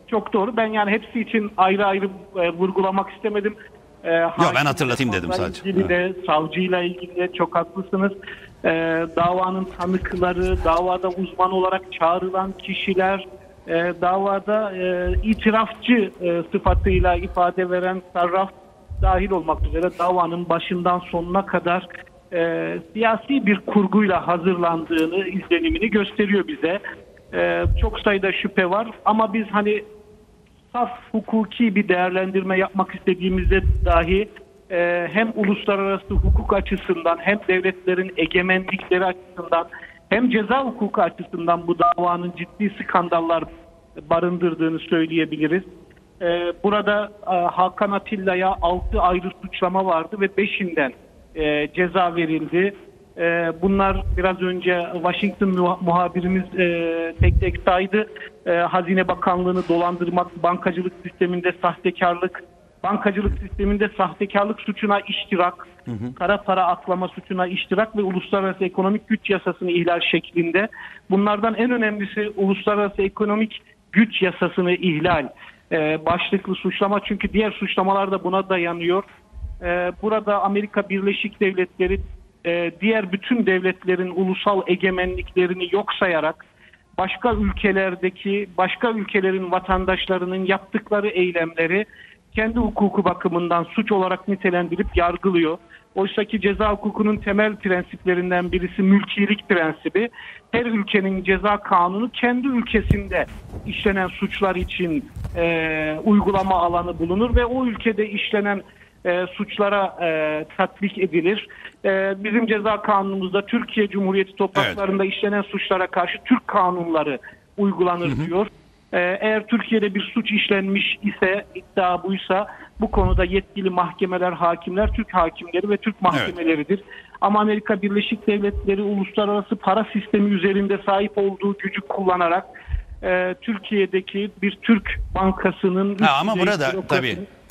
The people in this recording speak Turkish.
çok doğru. Ben yani hepsi için ayrı ayrı vurgulamak istemedim. Yok, ben hatırlatayım dedim sadece. İlgili de, savcıyla ilgili de çok haklısınız. Davanın tanıkları, davada uzman olarak çağrılan kişiler, davada itirafçı sıfatıyla ifade veren taraf dahil olmak üzere davanın başından sonuna kadar siyasi bir kurguyla hazırlandığını, izlenimini gösteriyor bize. Çok sayıda şüphe var ama biz hani saf hukuki bir değerlendirme yapmak istediğimizde dahi hem uluslararası hukuk açısından hem devletlerin egemenlikleri açısından hem ceza hukuku açısından bu davanın ciddi skandallar barındırdığını söyleyebiliriz. Burada Hakan Atilla'ya 6 ayrı suçlama vardı ve 5'inden ceza verildi. Bunlar biraz önce Washington muhabirimiz tek tek saydı. Hazine Bakanlığı'nı dolandırmak, bankacılık sisteminde sahtekarlık suçuna iştirak, kara para aklama suçuna iştirak ve uluslararası ekonomik güç yasasını ihlal şeklinde. Bunlardan en önemlisi uluslararası ekonomik güç yasasını ihlal başlıklı suçlama, çünkü diğer suçlamalar da buna dayanıyor. Burada Amerika Birleşik Devletleri diğer bütün devletlerin ulusal egemenliklerini yok sayarak başka ülkelerin vatandaşlarının yaptıkları eylemleri kendi hukuku bakımından suç olarak nitelendirip yargılıyor. Oysa ki ceza hukukunun temel prensiplerinden birisi mülkiyelik prensibi. Her ülkenin ceza kanunu kendi ülkesinde işlenen suçlar için uygulama alanı bulunur ve o ülkede işlenen suçlara tatbik edilir. Bizim ceza kanunumuzda Türkiye Cumhuriyeti topraklarında işlenen suçlara karşı Türk kanunları uygulanır diyor. Eğer Türkiye'de bir suç işlenmiş ise, iddia buysa, bu konuda yetkili mahkemeler, hakimler, Türk hakimleri ve Türk mahkemeleridir. Ama Amerika Birleşik Devletleri uluslararası para sistemi üzerinde sahip olduğu gücü kullanarak Türkiye'deki bir Türk bankasının ama burada tabii